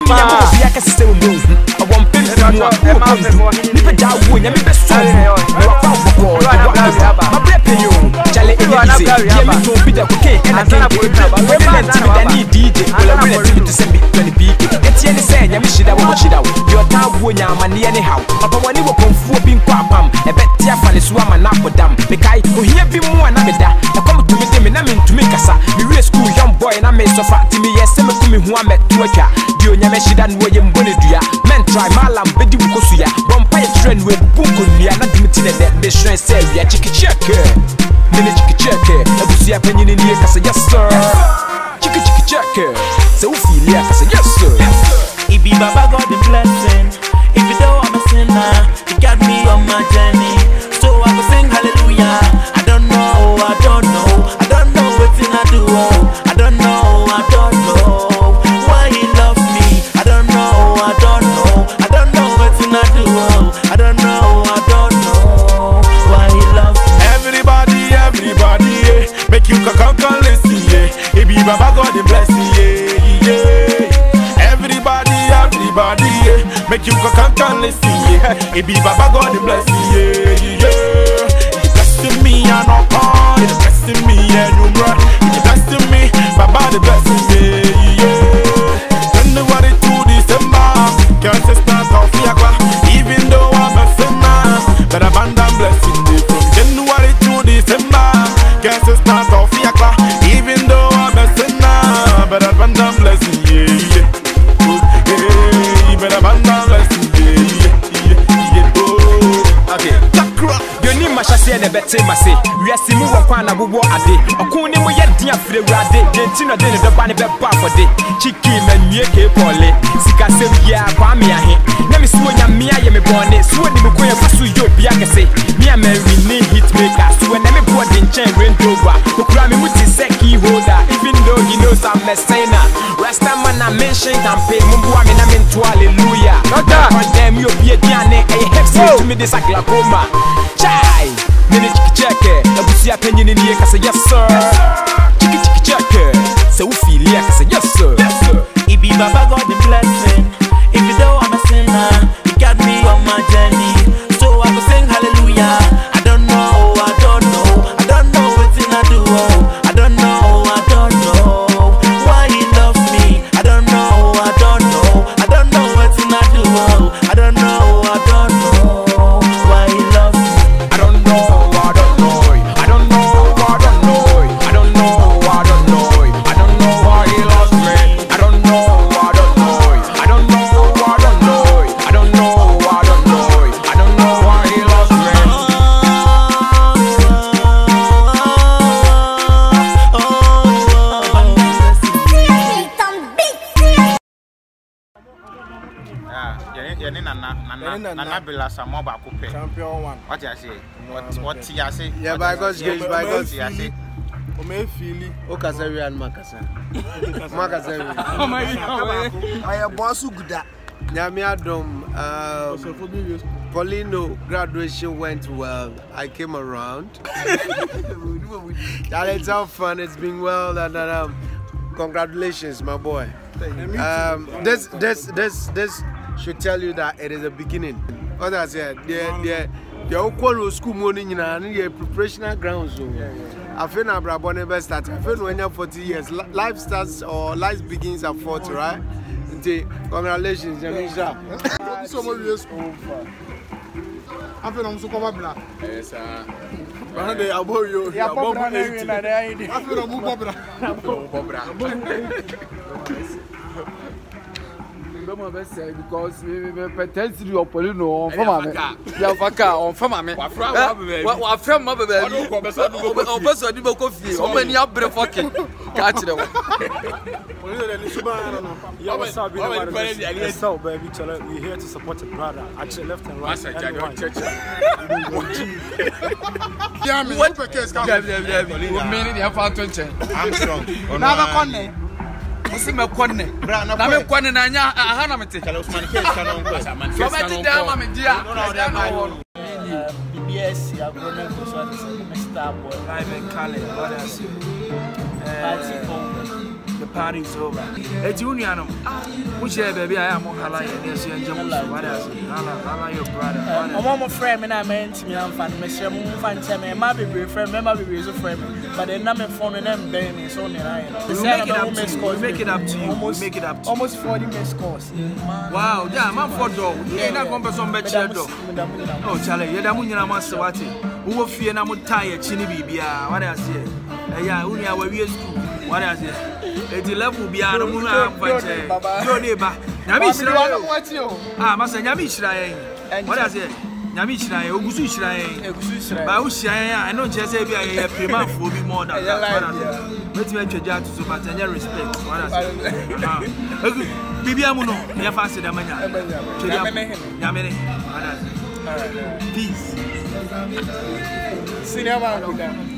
I can say move. I want pimp to more. Nipa jawu nyame be so. You are found for my breath you. Chale easy. Yeah, me don't be the cocaine and I can't get it. When you let me that need DJ. Well, I'm ready to send me 20 people. It's any say nyame shida wo shida. Your town wo nyama ni anyhow. Papa wani wo konfu bi nkwa pam. E betia fa ne so ama na podam. Mekai ohia bi mu na meda. E come to me dem na me ntumi kasa. Me we school young boy na me sofa. Timi yes me kumi hu ametu atwa. Dio nyame shida no ye mbone dua. Men try malam bedi wukosu ya. Bompa ye trend we bunko nia na dimitine de be shrine say we a chiki check. Mini chiki check. Ebusi ya penyini ni kasa yes sir. Chiki check. So we feel ya kasa yes sir. It be Baba God the blessing. If you don't I'm a sinner, you got me on my journey. So I will sing hallelujah. I don't know wetin I do. I don't know why he loves me. I don't know wetin I do. I don't know why he loves me. Everybody, yeah. Make you come listen, yeah. It be Baba God the blessing, yeah. Everybody, yeah. Make you come listen, yeah. It be Baba God the blessing, yeah. He blessing me and no pawn. He blessing me and no blood. He blessing me, Baba the blessing, yeah. January to December, can't start off yakwa. Even though I'm a sinner, but abandon blessing me from January to December. Can't start off yakwa. Even though I'm a sinner, but abandon blessing, yeah. But abandon blessing, yeah. Okay. Yoni mashasi ene bete mase. Wiasi mu wakwa na bubo ade. Okuni mu ye dia fire wade. Dentino de ne doba ne beba for de. Chiki menye ke pole. Sika sem ya kwa me ahe. Na me suo nya me aye me bone. Suo ni me ko ye fasu yo bia kese. Me a man we need hit maker. Suo na me bo de nchen Range Rover. Okura me muti seki holder. Even though he knows I'm a sinner. Rasta man I mention campaign. Mumbu ame na me nto hallelujah. Condemn you be a diane. E hepsi to me this a glaucoma. Chai, mini chiki check. Ebusi ya penyini ni kasa yes sir. Chiki check. So we feel ya kasa yes sir. It be Baba God the blessing. If you don't I'm a sinner, you got me on my journey. So I will sing hallelujah. I don't know wetin I do. I don't know why he loves me. I don't know wetin I do. I don't know why he loves me. I don't know why he loves me. I don't Nana Bella Samoba Coupe. Champion one. What you say? What you say? Yeah, by God's grace, by God's grace. Ome fili. Okasari and Makasa. Makasari. Oh my God. I am Bosu Guda. Nyamiadom. Paulino graduation went well. I came around. It's all fun. It's been well, and congratulations, my boy. This should tell you that it is a beginning. What I said, the Okwalo school morning in a preparational grounds. I feel now Brabon never started. I feel when you're 40 years, life starts or life begins at 40, right? Congratulations, Jamisha. So much years school. I feel I'm so covered. Yes, sir. They are boy you. I feel I'm more because potentially your Polino on Yavaka on Famame. What from my baby? Also, you coffee. How many up the fucking catch them? So, baby, we're here to support a brother. Actually, left and right. I'm strong. Must me kone. Na me kone na nya aha na mete. Kala Usman case canon kwasa man case canon. Down me dia. BBS ya gonna go so Mr. Boy live in Cali. What else? Party the party is over. It's union. Which baby I am hala yes and what else? Hala your brother. My friend and I meant me I'm fan Mr. Fan Chame, my baby friend, my baby is a friend, but then I'm phone and them baby so near. Make it up to you. Make it up to you. Almost 40 missed calls. Wow, yeah, I'm for dog. Yeah, not going to some better dog. Oh, Charlie, you're the Munina Master Wati. Who will fear Namu Tire, Chini Bibia, what I say. Yeah, only our years school. What I say. It's 11 beyond the moon. Your neighbor. Yami, ah, Master Yami Shrai. What I say. Yami Shrai, Ugusu Shrai. I know just say a prima for me more than that. Let's make a judge to Batania respect. What I say. Bibiamuno, near faster than Yamene. Peace. Cinema.